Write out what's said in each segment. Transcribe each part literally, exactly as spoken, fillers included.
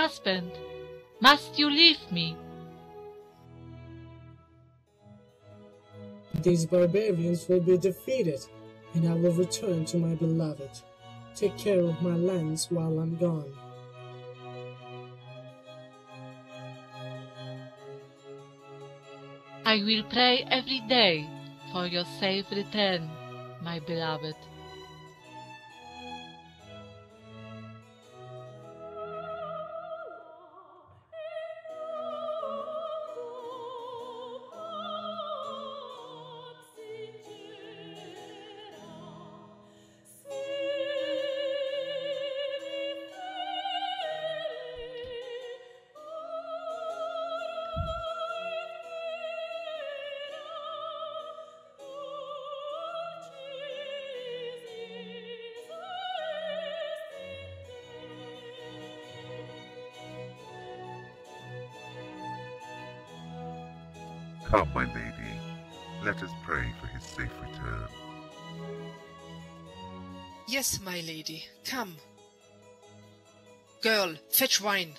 husband, must you leave me? These barbarians will be defeated, and I will return to my beloved. Take care of my lands while I'm gone. I will pray every day for your safe return, my beloved. Come, my lady, let us pray for his safe return. Yes, my lady, come. Girl, fetch wine.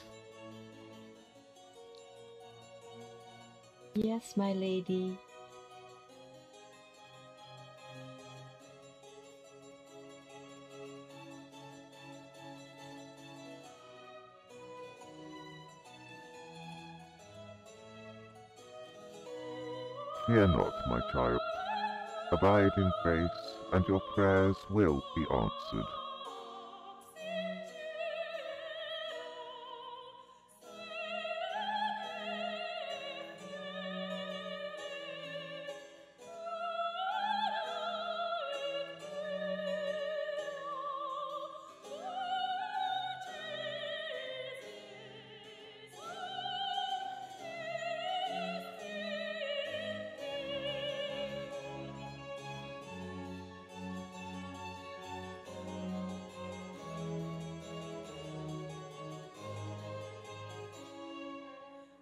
Yes, my lady. Fear not, my child. Abide in grace, and your prayers will be answered.